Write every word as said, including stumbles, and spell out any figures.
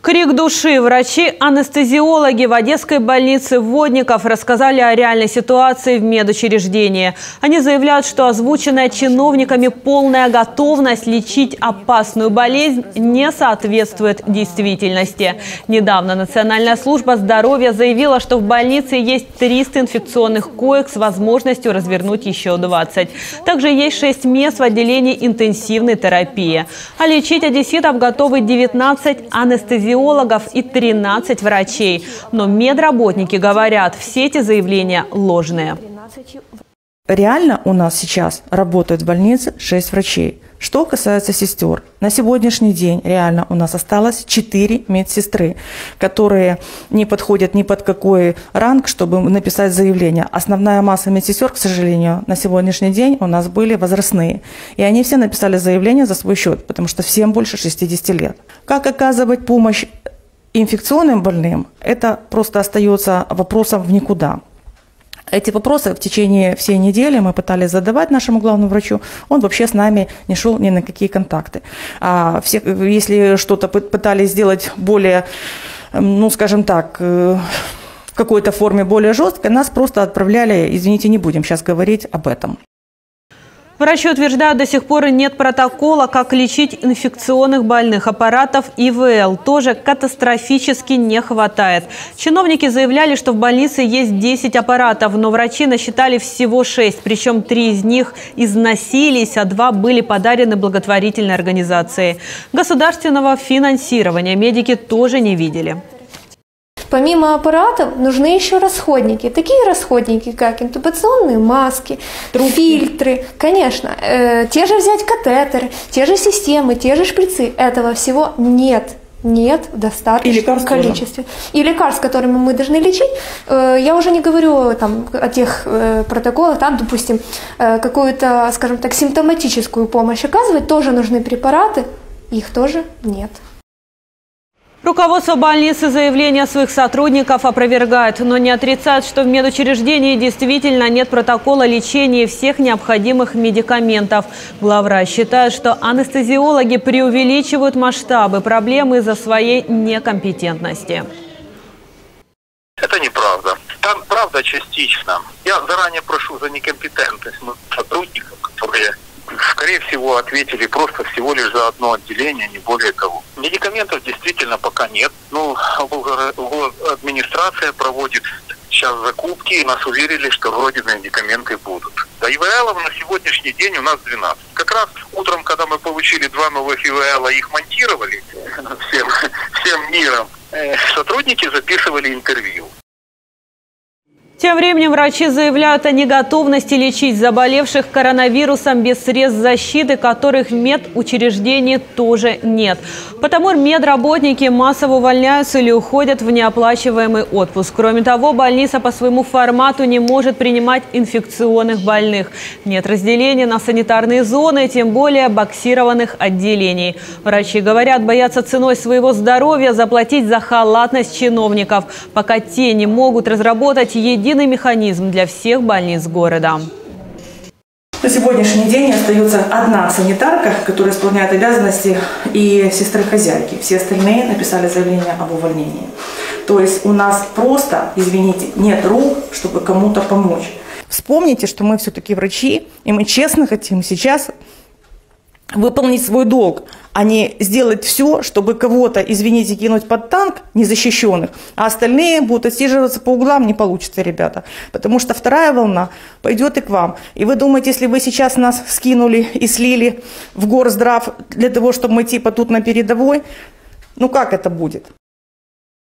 Крик души. Врачи-анестезиологи в Одесской больнице Водников рассказали о реальной ситуации в медучреждении. Они заявляют, что озвученная чиновниками полная готовность лечить опасную болезнь не соответствует действительности. Недавно Национальная служба здоровья заявила, что в больнице есть триста инфекционных коек с возможностью развернуть еще двадцать. Также есть шесть мест в отделении интенсивной терапии. А лечить одесситов готовы девятнадцать анестезиологов и тринадцать врачей. Но медработники говорят, все эти заявления ложные. Реально у нас сейчас работают в больнице шесть врачей. Что касается сестер, на сегодняшний день реально у нас осталось четыре медсестры, которые не подходят ни под какой ранг, чтобы написать заявление. Основная масса медсестер, к сожалению, на сегодняшний день у нас были возрастные. И они все написали заявление за свой счет, потому что всем больше шестидесяти лет. Как оказывать помощь инфекционным больным, это просто остается вопросом в никуда. Эти вопросы в течение всей недели мы пытались задавать нашему главному врачу. Он вообще с нами не шел ни на какие контакты. А все, если что-то пытались сделать более, ну скажем так, в какой-то форме более жесткой, нас просто отправляли, извините, не будем сейчас говорить об этом. Врачи утверждают, до сих пор нет протокола, как лечить инфекционных больных. Аппаратов И В Л тоже катастрофически не хватает. Чиновники заявляли, что в больнице есть десять аппаратов, но врачи насчитали всего шесть. Причем три из них износились, а два были подарены благотворительной организации. Государственного финансирования медики тоже не видели. Помимо аппаратов нужны еще расходники. Такие расходники, как интубационные маски, трубки, фильтры. Конечно, э, те же взять катетеры, те же системы, те же шприцы. Этого всего нет. Нет в достаточном количестве. И лекарств, которыми мы должны лечить, э, я уже не говорю там, о тех э, протоколах, там, допустим, э, какую-то, скажем так, симптоматическую помощь оказывать, тоже нужны препараты, их тоже нет. Руководство больницы заявления своих сотрудников опровергает, но не отрицает, что в медучреждении действительно нет протокола лечения всех необходимых медикаментов. Главврач считает, что анестезиологи преувеличивают масштабы проблемы из-за своей некомпетентности. Это неправда. Там правда частично. Я заранее прошу за некомпетентность сотрудников, которые, скорее всего, ответили просто всего лишь за одно отделение, не более того. Медикаментов действительно пока нет. Ну, администрация проводит сейчас закупки, и нас уверили, что вроде медикаменты будут. Да, И В Л на сегодняшний день у нас двенадцать. Как раз утром, когда мы получили два новых И В Л, их монтировали всем, всем миром, сотрудники записывали интервью. Тем временем врачи заявляют о неготовности лечить заболевших коронавирусом без средств защиты, которых в медучреждении тоже нет. Потому медработники массово увольняются или уходят в неоплачиваемый отпуск. Кроме того, больница по своему формату не может принимать инфекционных больных. Нет разделения на санитарные зоны, тем более боксированных отделений. Врачи говорят, боятся ценой своего здоровья заплатить за халатность чиновников, пока те не могут разработать единый механизм для всех больниц города. На сегодняшний день остается одна санитарка, которая исполняет обязанности и сестры-хозяйки. Все остальные написали заявление об увольнении. То есть у нас просто, извините, нет рук, чтобы кому-то помочь. Вспомните, что мы все-таки врачи, и мы честно хотим сейчас выполнить свой долг, а не сделать все, чтобы кого-то, извините, кинуть под танк незащищенных, а остальные будут отсиживаться по углам, не получится, ребята. Потому что вторая волна пойдет и к вам. И вы думаете, если вы сейчас нас скинули и слили в горздрав для того, чтобы мы типа тут на передовой, ну как это будет?